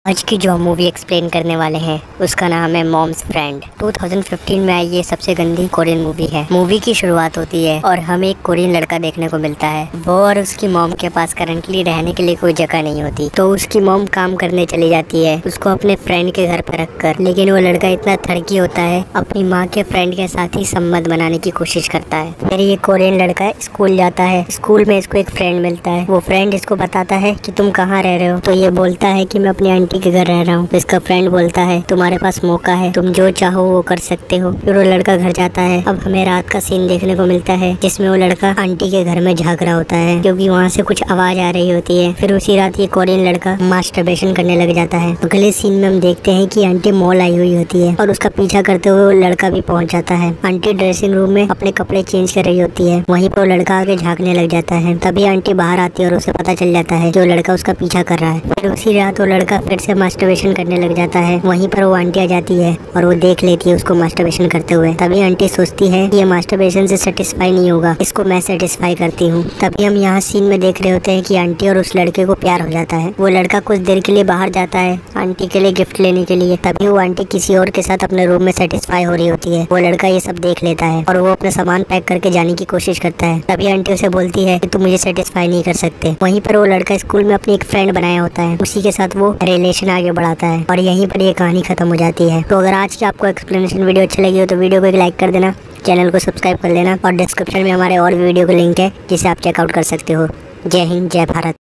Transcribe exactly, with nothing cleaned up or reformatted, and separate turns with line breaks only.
आज की जो हम मूवी एक्सप्लेन करने वाले हैं उसका नाम है मॉम्स फ्रेंड। दो हज़ार पंद्रह में आई ये सबसे गंदी कोरियन मूवी है। मूवी की शुरुआत होती है और हमें एक कोरियन लड़का देखने को मिलता है। वो और उसकी मॉम के पास करंटली रहने के लिए कोई जगह नहीं होती, तो उसकी मॉम काम करने चली जाती है उसको अपने फ्रेंड के घर पर रख कर। लेकिन वो लड़का इतना थड़की होता है, अपनी माँ के फ्रेंड के साथ ही संबंध बनाने की कोशिश करता है। फिर ये कोरियन लड़का स्कूल जाता है। स्कूल में इसको एक फ्रेंड मिलता है। वो फ्रेंड इसको बताता है कि तुम कहाँ रह रहे हो, तो ये बोलता है कि मैं अपनी आंटी के घर रह रहा हूँ। इसका फ्रेंड बोलता है तुम्हारे पास मौका है, तुम जो चाहो वो कर सकते हो। फिर वो लड़का घर जाता है। अब हमें रात का सीन देखने को मिलता है जिसमें वो लड़का आंटी के घर में झाँक रहा होता है क्योंकि वहाँ से कुछ आवाज आ रही होती है। फिर उसी रात ये कोरियन लड़का मास्टरबेशन करने लग जाता है। अगले सीन में हम देखते हैं कि आंटी मॉल आई हुई होती है और उसका पीछा करते हुए वो लड़का भी पहुँच जाता है। आंटी ड्रेसिंग रूम में अपने कपड़े चेंज कर रही होती है, वहीं पर वो लड़का आगे झाँकने लग जाता है। तभी आंटी बाहर आती है और उसे पता चल जाता है कि वो लड़का उसका पीछा कर रहा है। फिर उसी रात वो लड़का फिर से मास्टरबेशन करने लग जाता है। वहीं पर वो आंटी आ जाती है और वो देख लेती है उसको मास्टरबेशन करते हुए। तभी आंटी सोचती है कि ये मास्टरबेशन से सेटिस्फाई नहीं होगा, इसको मैं सेटिस्फाई करती हूँ। तभी हम यहाँ सीन में देख रहे होते हैं कि आंटी और उस लड़के को प्यार हो जाता है। वो लड़का कुछ देर के लिए बाहर जाता है आंटी के लिए गिफ्ट लेने के लिए। तभी वो आंटी किसी और के साथ अपने रूम में सेटिस्फाई हो रही होती है। वो लड़का ये सब देख लेता है और वो अपना सामान पैक करके जाने की कोशिश करता है। तभी आंटी उसे बोलती है कि तुम मुझे सेटिस्फाई नहीं कर सकते। वहीं पर वो लड़का स्कूल में अपनी एक फ्रेंड बनाया होता है, उसी के साथ वो रिलेशन आगे बढ़ाता है और यहीं पर ये कहानी खत्म हो जाती है। तो अगर आज की आपको एक्सप्लेनेशन वीडियो अच्छी लगी हो तो वीडियो को एक लाइक कर देना, चैनल को सब्सक्राइब कर लेना और डिस्क्रिप्शन में हमारे और वीडियो का लिंक है जिसे आप चेकआउट कर सकते हो। जय हिंद, जय भारत।